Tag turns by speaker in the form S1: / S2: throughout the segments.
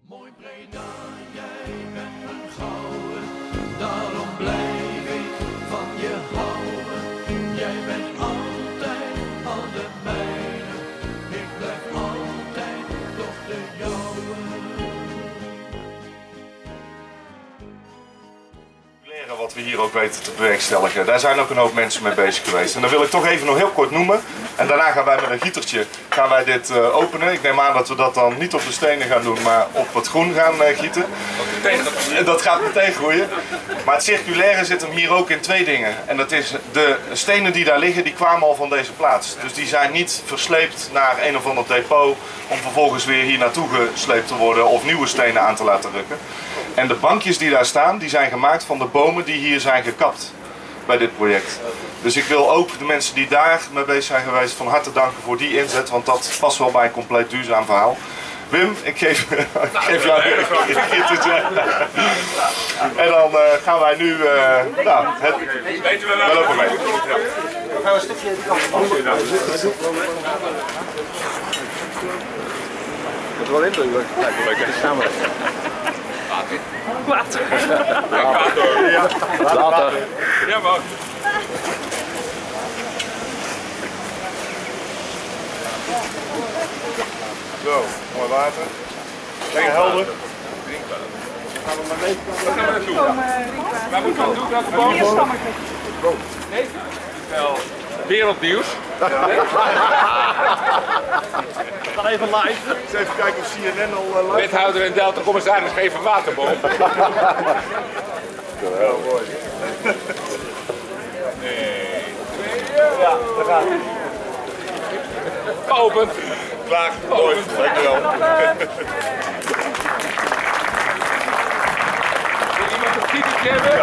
S1: Mooi Breda, jij bent mijn gouden, daarom blijf ik van je houden. Jij bent altijd al de mijne, ik blijf altijd toch de jouwe.
S2: Leren wat we hier ook weten te bewerkstelligen. Daar zijn ook een hoop mensen mee bezig geweest. En dat wil ik toch even nog heel kort noemen. En daarna gaan wij met een gietertje dit openen. Ik neem aan dat we dat dan niet op de stenen gaan doen, maar op het groen gaan gieten. Dat gaat meteen groeien. Maar het circulaire zit hem hier ook in twee dingen. En dat is de stenen die daar liggen, die kwamen al van deze plaats. Dus die zijn niet versleept naar een of ander depot om vervolgens weer hier naartoe gesleept te worden of nieuwe stenen aan te laten rukken. En de bankjes die daar staan, die zijn gemaakt van de bomen die hier zijn gekapt bij dit project. Dus ik wil ook de mensen die daar mee bezig zijn geweest van harte danken voor die inzet, want dat past wel bij een compleet duurzaam verhaal. Wim, ik geef jou weer een gietertje. En dan gaan wij nu we lopen mee.
S3: We gaan een stukje die kant op. Dat wel in, leuk. Kijk, samen.
S4: Water.
S3: Ja, water.
S4: Ja, maar.
S2: Zo, mooi water. Lekker helder.
S4: Gaan we maar mee. Waar gaan we naartoe? Waar moeten we naartoe? Welke boom? Nee? Wel, wereldnieuws.
S3: Ga even live.
S2: Eens even kijken of CNN al live.
S4: Wethouder en Delta commissaris geven waterboom.
S2: Heel mooi.
S3: Ja, we gaan.
S4: Open.
S2: Klaar, mooi. Dankjewel.
S4: Wil iemand een gietertje hebben?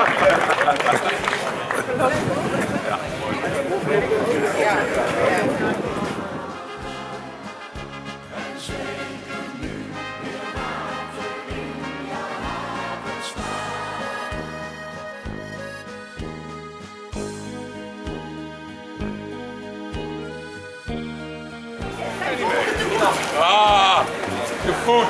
S4: Ah, de voet.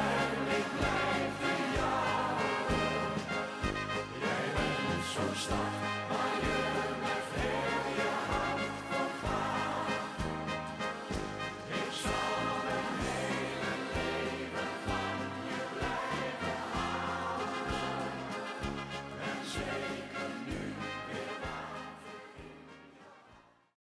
S1: Stop.